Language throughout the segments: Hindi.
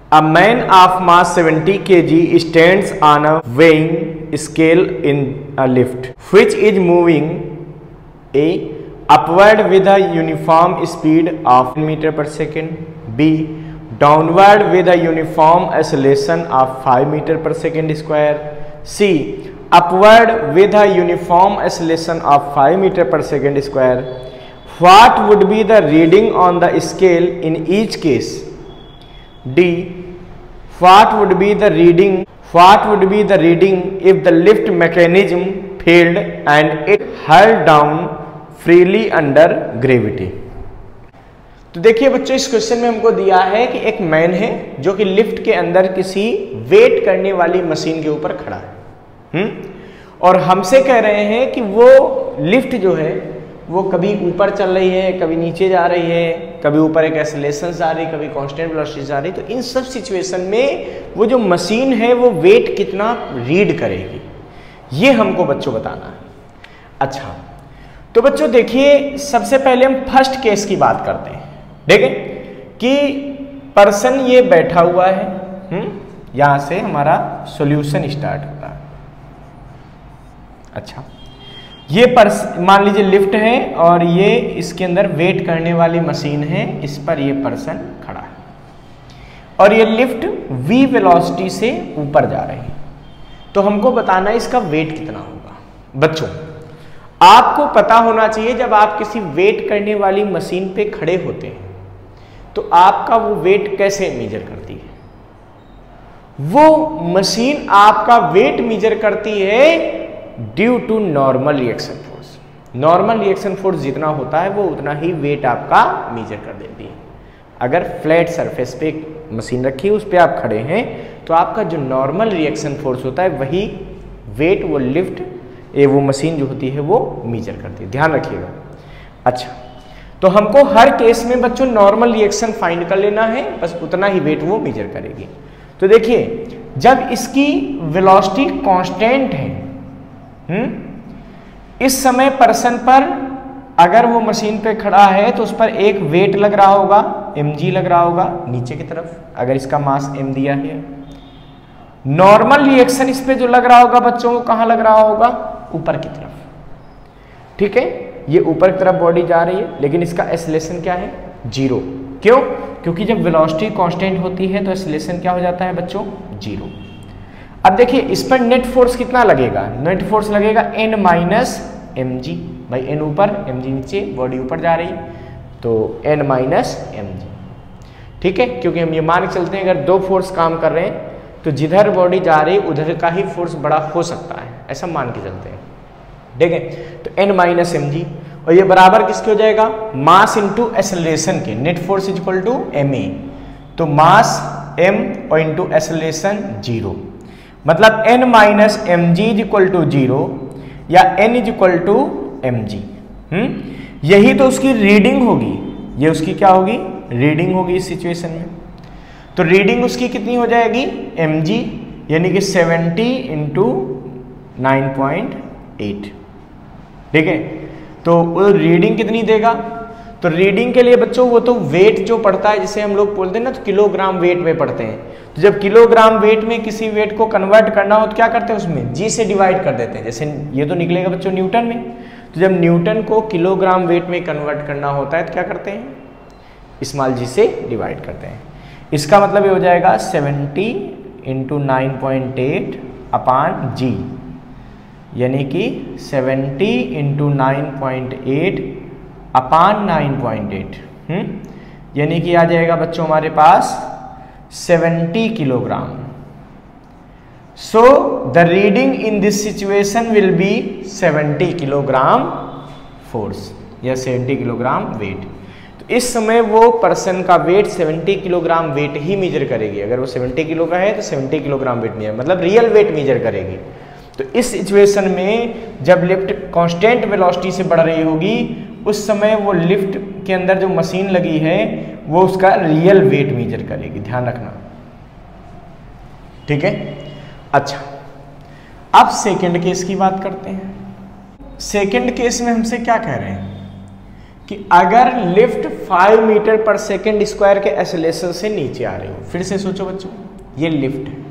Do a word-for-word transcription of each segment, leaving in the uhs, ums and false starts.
A man of mass seventy kilograms stands on a weighing scale in a lift which is moving A. upward with a uniform speed of meter per second, B. downward with a uniform acceleration of five meter per second square, C. upward with a uniform acceleration of five meter per second square. What would be the reading on the scale in each case? D. What would be the reading? What would be the reading if the lift mechanism failed and it held down freely under gravity? तो देखिए बच्चों, इस क्वेश्चन में हमको दिया है कि एक मैन है जो कि लिफ्ट के अंदर किसी वेट करने वाली मशीन के ऊपर खड़ा है, हम्म और हमसे कह रहे हैं कि वो लिफ्ट जो है वो कभी ऊपर चल रही है, कभी नीचे जा रही है, कभी ऊपर एक एक्सेलरेशन जा रही है, कभी कांस्टेंट वेलोसिटी जा रही है। तो इन सब सिचुएशन में वो जो मशीन है वो वेट कितना रीड करेगी, ये हमको बच्चों बताना है। अच्छा, तो बच्चों देखिए, सबसे पहले हम फर्स्ट केस की बात करते हैं। देखें कि पर्सन ये बैठा हुआ है, हम्म यहां से हमारा सॉल्यूशन स्टार्ट होता है। अच्छा, ये पर्स मान लीजिए लिफ्ट है और ये इसके अंदर वेट करने वाली मशीन है, इस पर ये पर्सन खड़ा है और ये लिफ्ट v वेलोसिटी से ऊपर जा रही है। तो हमको बताना है इसका वेट कितना होगा। बच्चों, आपको पता होना चाहिए जब आप किसी वेट करने वाली मशीन पे खड़े होते हैं तो आपका वो वेट कैसे मेजर करती है। वो मशीन आपका वेट मेजर करती है due to normal reaction force. Normal reaction force जितना होता है वो उतना ही वेट आपका मेजर कर देती है। अगर फ्लैट सरफेस पे मशीन रखी है, उस पर आप खड़े हैं, तो आपका जो नॉर्मल रिएक्शन फोर्स होता है वही वेट वो लिफ्ट ये वो मशीन जो होती है वो मेजर करती है। ध्यान रखिएगा। अच्छा, तो हमको हर केस में बच्चों नॉर्मल रिएक्शन फाइंड कर लेना है, बस उतना ही वेट वो मेजर करेगी। तो देखिए, जब इसकी वेलोसिटी कांस्टेंट है, हम्म इस समय पर्सन पर अगर वो मशीन पे खड़ा है तो उस पर एक वेट लग रहा होगा, mg लग रहा होगा नीचे की तरफ, अगर इसका मास m दिया है। नॉर्मल रिएक्शन इस पे जो लग रहा होगा बच्चों को कहां लग रहा होगा, ऊपर की तरफ। ठीक है, ये ऊपर की तरफ बॉडी जा रही है, लेकिन इसका एक्सेलरेशन क्या है, जीरो। क्यों? क्योंकि जब वेलोसिटी कांस्टेंट होती है तो एक्सेलरेशन क्या हो जाता है बच्चों, जीरो। अब देखिए, इस पर नेट फोर्स कितना लगेगा, नेट फोर्स लगेगा n माइनस एम जी। भाई n ऊपर mg नीचे, बॉडी ऊपर जा रही, तो n माइनस एम जी। ठीक है, क्योंकि हम ये मान के चलते हैं अगर दो फोर्स काम कर रहे हैं तो जिधर बॉडी जा रही उधर का ही फोर्स बड़ा हो सकता है, ऐसा मान के चलते हैं। ठीक है, तो n माइनस एम जी, और ये बराबर किसके हो जाएगा, मास इंटू एक्सेलरेशन के। Net force is equal to M A, तो मास m और इंटू एक्सेलरेशन जीरो, मतलब n minus M G is equal to zero या n is equal to M G. Hmm यही तो उसकी रीडिंग होगी, ये उसकी क्या होगी, रीडिंग होगी इस सिचुएशन में। तो रीडिंग उसकी कितनी हो जाएगी, mg, यानी कि seventy into nine point eight. ठीक है, तो वो रीडिंग कितनी देगा, तो रीडिंग के लिए बच्चों वो तो वेट जो पड़ता है, जिसे हम लोग बोलते हैं ना, तो किलोग्राम वेट में पढ़ते हैं। तो जब किलोग्राम वेट में किसी वेट को कन्वर्ट करना हो तो क्या करते हैं, उसमें जी से डिवाइड कर देते हैं। जैसे ये तो निकलेगा बच्चों न्यूटन में, तो जब न्यूटन को किलोग्राम वेट में कन्वर्ट करना होता है तो क्या करते हैं, स्मॉल जी से डिवाइड करते हैं। इसका मतलब ये हो जाएगा seventy into nine point eight upon G, यानी कि seventy into nine point eight upon nine point eight, hmm यानी कि आ जाएगा बच्चों हमारे पास seventy kilogram. So the reading in this situation will be seventy kilogram force या सेवेंटी किलोग्राम वेट। तो इस समय वो पर्सन का वेट सेवेंटी किलोग्राम वेट ही मेजर करेगी। अगर वो सेवेंटी किलो का है तो सेवेंटी किलोग्राम वेट मेजर, मतलब रियल वेट मेजर करेगी। तो इस सिचुएशन में जब लिफ्ट कांस्टेंट वेलोसिटी से बढ़ रही होगी उस समय वो लिफ्ट के अंदर जो मशीन लगी है वो उसका रियल वेट मेजर करेगी, ध्यान रखना। ठीक है, अच्छा अब सेकंड केस की बात करते हैं। सेकंड केस में हमसे क्या कह रहे हैं कि अगर lift five metre per second square के एक्सेलरेशन से नीचे आ रही हो। फिर से सोचो बच्चों, ये लिफ्ट है,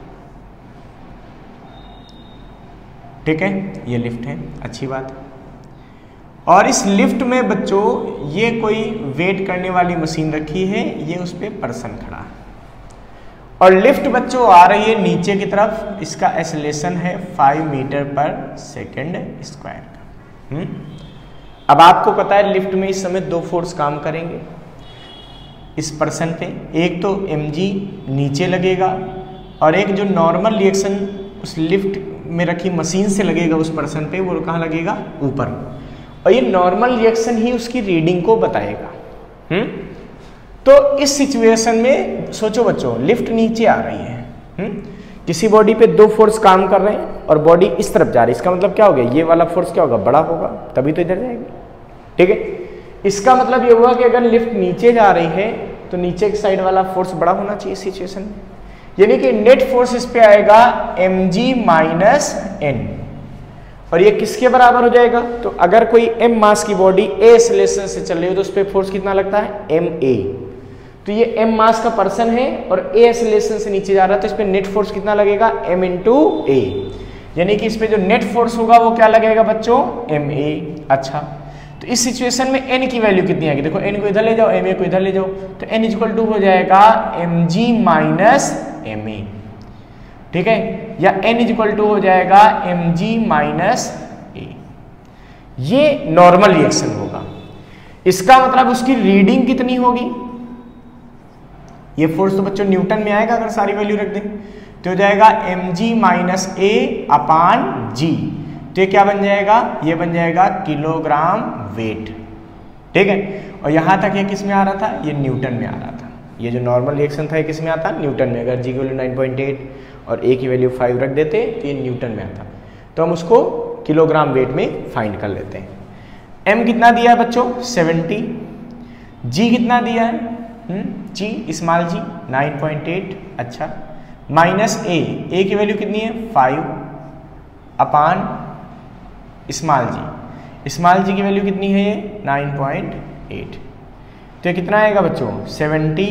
ठीक है, ये लिफ्ट है, अच्छी बात है। और इस लिफ्ट में बच्चों ये कोई वेट करने वाली मशीन रखी है, ये उस पर पर्सन खड़ा है और लिफ्ट बच्चों आ रही है नीचे की तरफ। इसका एक्सेलरेशन है five metre per second square का। हम्म अब आपको पता है लिफ्ट में इस समय दो फोर्स काम करेंगे इस पर्सन पे, एक तो mg नीचे लगेगा और एक जो नॉर्मल रिएक्शन उस लिफ्ट में रखी मशीन से लगेगा उस पर्सन पे, वो कहाँ लगेगा, ऊपर। और ये नॉर्मल रिएक्शन ही उसकी रीडिंग को बताएगा। हम्म तो इस सिचुएशन में सोचो बच्चों, लिफ्ट नीचे आ रही है, हम्म किसी बॉडी पे दो फोर्स काम कर रहे हैं और बॉडी इस तरफ जा रही है। इसका मतलब क्या हो गया, ये वाला फोर्स क्या होगा, बड़ा होगा, तभी तो इधर जाएगी, ठीक है। इसका मतलब ये हुआ कि अगर लिफ्ट नीचे जा रही है तो नीचे की साइड वाला फोर्स बड़ा होना चाहिए इस सिचुएशन में, यानी कि नेट फोर्स इस पे आएगा mg माइनस n, और ये किसके बराबर हो जाएगा, तो अगर कोई m मास की बॉडी a एक्सेलरेशन से चल रही हो तो उस पर फोर्स कितना लगता है, ma। तो ये m मास का पर्सन है और a एक्सेलरेशन से नीचे जा रहा है, तो इस पे नेट फोर्स कितना लगेगा, m इंटू a, यानी कि इस पे जो नेट फोर्स होगा वो क्या लगेगा बच्चों, ma। अच्छा, तो इस सिचुएशन में n की वैल्यू कितनी आएगी, देखो n को इधर ले जाओ, ma को इधर ले जाओ, तो n इक्वल टू हो जाएगा mg माइनस ma, ठीक है, या n इक्वल टू हो जाएगा mg माइनस a। ये नॉर्मल रिएक्शन होगा। इसका मतलब उसकी रीडिंग कितनी होगी, ये फोर्स तो बच्चों न्यूटन में आएगा अगर सारी वैल्यू रख दें, तो हो जाएगा mg minus a upon g, तो ये क्या बन जाएगा, ये बन जाएगा किलोग्राम वेट, ठीक है। और यहां तक ये किस में आ रहा था, ये न्यूटन में आ रहा था। ये जो नॉर्मल रिएक्शन था ये किस में आता, न्यूटन में। अगर g की वैल्यू नाइन पॉइंट एट और a की वैल्यू फाइव रख देते तो ये न्यूटन में आता, तो हम उसको किलोग्राम वेट में फाइंड कर लेते हैं। m कितना दिया है बच्चों, सेवेंटी, g कितना दिया है, G small G nine point eight, अच्छा, माइनस a, a की वैल्यू कितनी है, five upon small G, small G की वैल्यू कितनी है, ये नाइन पॉइंट एट, तो ये कितना आएगा बच्चों, seventy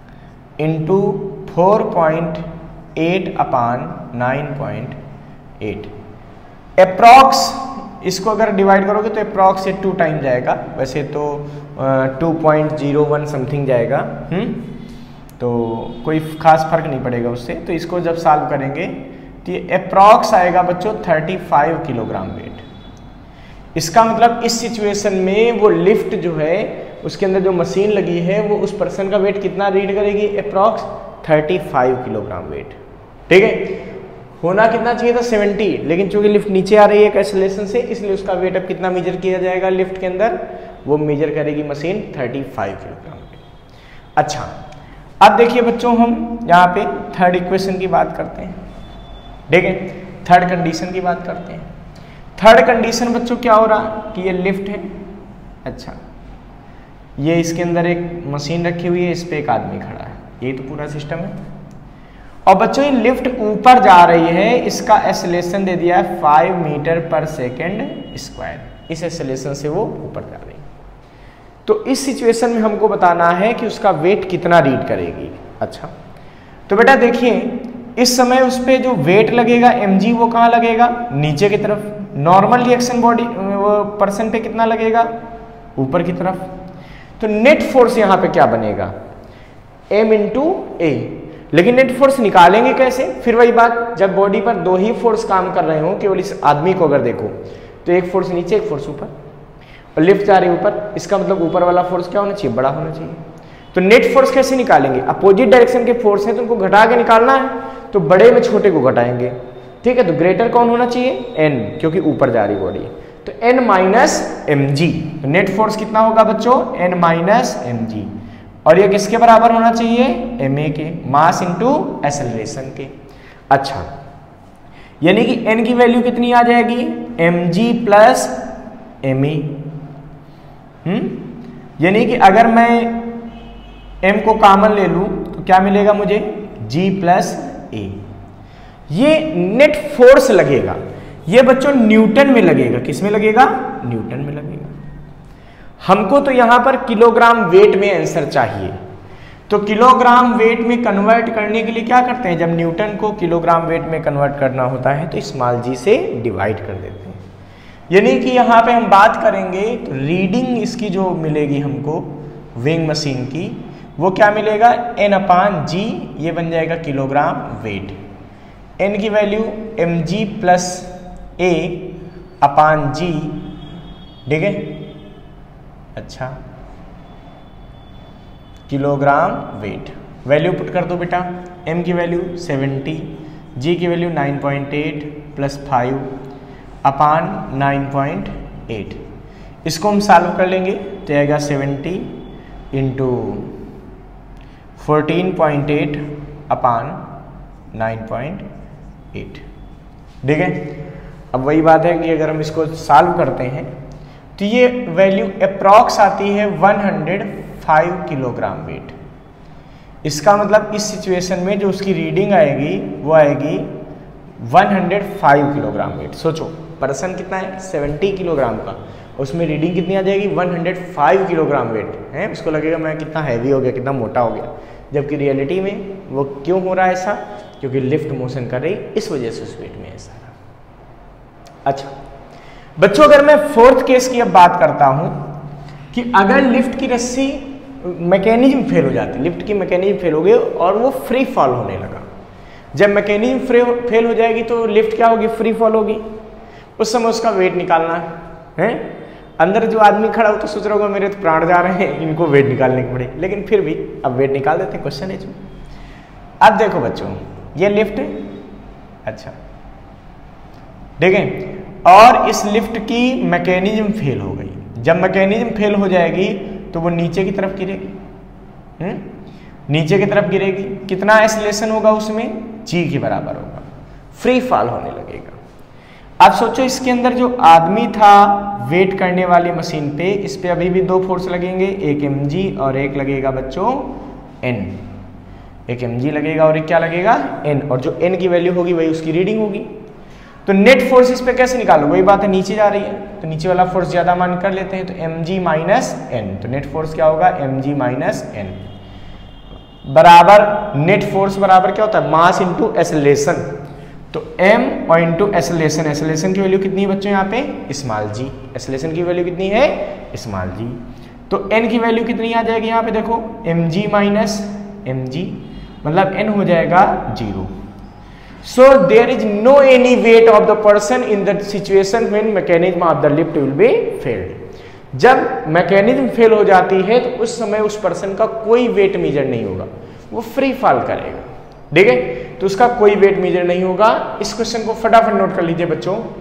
into four point eight upon nine point eight. Approx इसको अगर डिवाइड करोगे तो अप्रॉक्स से टू टाइम जाएगा, वैसे तो two point zero one something जाएगा, हम्म तो कोई खास फर्क नहीं पड़ेगा उससे। तो इसको जब सॉल्व करेंगे तो ये अप्रॉक्स आएगा बच्चों थर्टी फाइव किलोग्राम वेट। इसका मतलब इस सिचुएशन में वो लिफ्ट जो है उसके अंदर जो मशीन लगी है वो उस पर्सन का वेट कितना रीड करेगी, approx thirty five kilogram weight, ठीक है। होना कितना चाहिए था, सेवेंटी, लेकिन चूंकि लिफ्ट नीचे आ रही है एक्सेलरेशन से, इसलिए उसका वेट अब कितना मेजर किया जाएगा लिफ्ट के अंदर, वो मेजर करेगी machine thirty five kilogram weight. अच्छा, अब देखिए बच्चों हम यहाँ पे थर्ड इक्वेशन की बात करते हैं, ठीक है, थर्ड कंडीशन की बात करते हैं। थर्ड कंडीशन बच्चों क्या हो रहा कि ये लिफ्ट है, अच्छा, ये इसके अंदर एक मशीन रखी हुई है, इस पे एक आदमी खड़ा है, यही तो पूरा सिस्टम है। और बच्चों ये लिफ्ट ऊपर जा रही है, इसका एक्सेलरेशन दे दिया है five metre per second square, इस एक्सेलरेशन से वो ऊपर जा रही है। तो इस सिचुएशन में हमको बताना है कि उसका वेट कितना रीड करेगी। अच्छा, तो बेटा देखिए इस समय उस पर जो वेट लगेगा mg वो कहाँ लगेगा, नीचे की तरफ। नॉर्मल रिएक्शन बॉडी वो पर्सन पे कितना लगेगा, ऊपर की तरफ। तो नेट फोर्स यहाँ पे क्या बनेगा, m इंटू ए। लेकिन नेट फोर्स निकालेंगे कैसे, फिर वही बात, जब बॉडी पर दो ही फोर्स काम कर रहे हो, केवल इस आदमी को अगर देखो तो एक फोर्स नीचे एक फोर्स ऊपर, और लिफ्ट जा रही है ऊपर, इसका मतलब ऊपर वाला फोर्स क्या होना चाहिए, बड़ा होना चाहिए। तो नेट फोर्स कैसे निकालेंगे, अपोजिट डायरेक्शन के फोर्स हैं तो उनको घटा के निकालना है, तो बड़े में छोटे को घटाएंगे, ठीक है। तो ग्रेटर कौन होना चाहिए, n, क्योंकि ऊपर जा रही बॉडी, तो n माइनस एम जी। तो नेट फोर्स कितना होगा बच्चों, n माइनस एम जी, और ये किसके बराबर होना चाहिए, एम ए के, मास इंटू एक्सेलरेशन के। अच्छा, यानी कि n की वैल्यू कितनी आ जाएगी, M G plus M A. Hmm यानी कि अगर मैं m को कॉमन ले लूं तो क्या मिलेगा मुझे, g प्लस ए। ये नेट फोर्स लगेगा, ये बच्चों न्यूटन में लगेगा, किस में लगेगा, न्यूटन में लगेगा। हमको तो यहां पर किलोग्राम वेट में आंसर चाहिए, तो किलोग्राम वेट में कन्वर्ट करने के लिए क्या करते हैं, जब न्यूटन को किलोग्राम वेट में कन्वर्ट करना होता है तो स्मॉल जी से डिवाइड कर देते हैं। यानी कि यहाँ पे हम बात करेंगे तो रीडिंग इसकी जो मिलेगी हमको विंग मशीन की, वो क्या मिलेगा, एन अपान जी, ये बन जाएगा किलोग्राम वेट। एन की value M G plus A upon G, ठीक है। अच्छा, किलोग्राम वेट वैल्यू पुट कर दो बेटा, एम की वैल्यू सेवेंटी, जी की value nine point eight plus five upon nine point eight. इसको हम सॉल्व कर लेंगे तो आएगा seventy into fourteen point eight upon nine point eight, ठीक है। अब वही बात है कि अगर हम इसको सॉल्व करते हैं तो ये वैल्यू अप्रॉक्स आती है one hundred five kilogram weight. इसका मतलब इस सिचुएशन में जो उसकी रीडिंग आएगी वो आएगी one hundred five kilogram weight. सोचो पर्सन कितना है, सेवेंटी किलोग्राम का, उसमें रीडिंग कितनी आ जाएगी, one hundred five kilogram weight है। उसको लगेगा मैं कितना हैवी हो गया, कितना मोटा हो गया, जबकि रियलिटी में वो क्यों हो रहा है ऐसा, क्योंकि लिफ्ट मोशन कर रही, इस वजह से उस वेट में ऐसा रहा। अच्छा बच्चों, अगर मैं फोर्थ केस की अब बात करता हूं कि अगर लिफ्ट की रस्सी मैकेनिज्म फेल हो जाती, लिफ्ट की मैकेनिज्म फेल हो गई और वो फ्री फॉल होने लगा। जब मैकेनिज्म फेल हो जाएगी तो लिफ्ट क्या होगी, फ्री फॉल होगी। उस समय उसका वेट निकालना है। अंदर जो आदमी खड़ा हो तो सोच रहा होगा मेरे तो प्राण जा रहे हैं, इनको वेट निकालने के पड़े, लेकिन फिर भी अब वेट निकाल देते हैं। क्वेश्चन है जो, अब देखो बच्चों, ये लिफ्ट है, अच्छा ठीक है, और इस लिफ्ट की मैकेनिज्म फेल हो गई। जब मैकेनिज्म फेल हो जाएगी तो वो नीचे की तरफ गिरेगी, हम्म नीचे की तरफ गिरेगी। कितना एक्सेलरेशन होगा उसमें, जी के बराबर होगा, फ्री फॉल होने लगेगा। अब सोचो इसके अंदर जो आदमी था वेट करने वाली मशीन पे, इस पे अभी भी दो फोर्स लगेंगे, एक एम जी और एक लगेगा बच्चों एन। एक एम जी लगेगा और एक क्या लगेगा, एन, और जो एन की वैल्यू होगी वही उसकी रीडिंग होगी। तो नेट फोर्स इस पे कैसे निकालो, वही बात है, नीचे जा रही है तो नीचे वाला फोर्स ज्यादा मान कर लेते हैं, तो एम जी माइनस एन, तो नेट फोर्स क्या होगा, एम जी माइनस एन बराबर, नेट फोर्स बराबर क्या होता है, मास इंटू एक्सेलरेशन। तो m और इंटू एक्सेलरेशन, एक्सेलरेशन की वैल्यू कितनी है बच्चों यहाँ पे, स्मॉल जी, एक्सेलरेशन की वैल्यू कितनी है, स्मॉल जी। तो n की वैल्यू कितनी आ जाएगी यहाँ पे, देखो mg माइनस एम जी, मतलब n हो जाएगा जीरो। So there is no any weight of the person in the situation when mechanism of the lift will be failed. जब मैकेनिज्म फेल हो जाती है तो उस समय उस पर्सन का कोई वेट मेजर नहीं होगा, वो फ्री फॉल करेगा, ठीक है। तो उसका कोई वेट मेजर नहीं होगा। इस क्वेश्चन को फटाफट नोट कर लीजिए बच्चों,